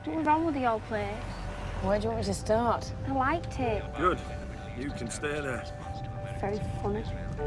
What was wrong with the old place? Where do you want me to start? I liked it. Good. You can stay there. Very funny.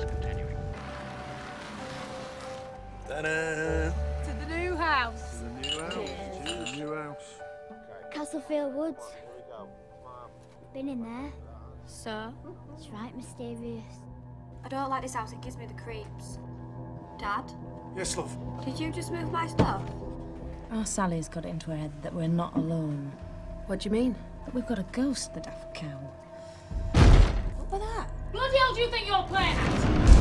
Ta-da! To the new house. The new house. Cheers. The new house. Castlefield Woods. Been in there. So? It's right mysterious. I don't like this house, it gives me the creeps. Dad? Yes, love. Did you just move my stuff? Our Sally's got it into her head that we're not alone. What do you mean? That we've got a ghost, the daft cow. What was that? Bloody hell do you think you're playing at?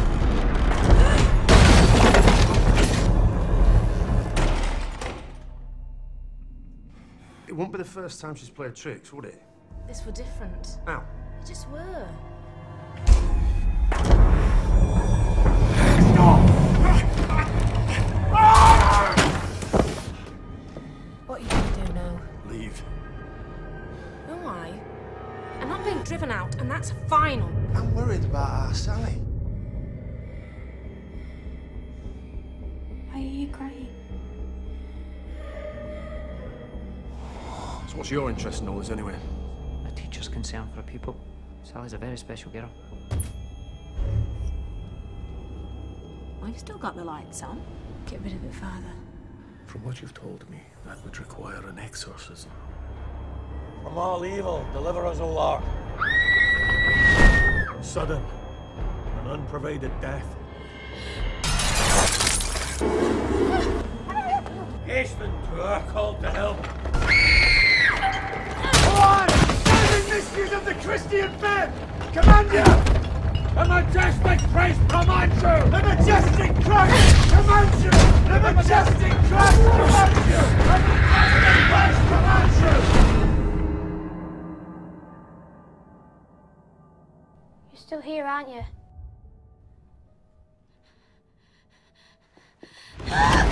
It won't be the first time she's played tricks, would it? This were different. How? They just were. What are you gonna do now? Leave. No, I'm not being driven out, and that's final. I'm worried about our Sally. Why are you crying? So what's your interest in all this anyway? A teacher's concern for her pupil. Sally's a very special girl. Well, you've still got the lights on. Get rid of it, Father. From what you've told me, that would require an exorcism. From all evil, deliver us, O Lord. Sudden and unprovided death. Hasten to our call to help. Serving mysteries of the Christian faith! Command you! The majestic Christ command you! The majestic Christ command you! The majestic Christ command you! The majestic Christ command you! You're still here, aren't you?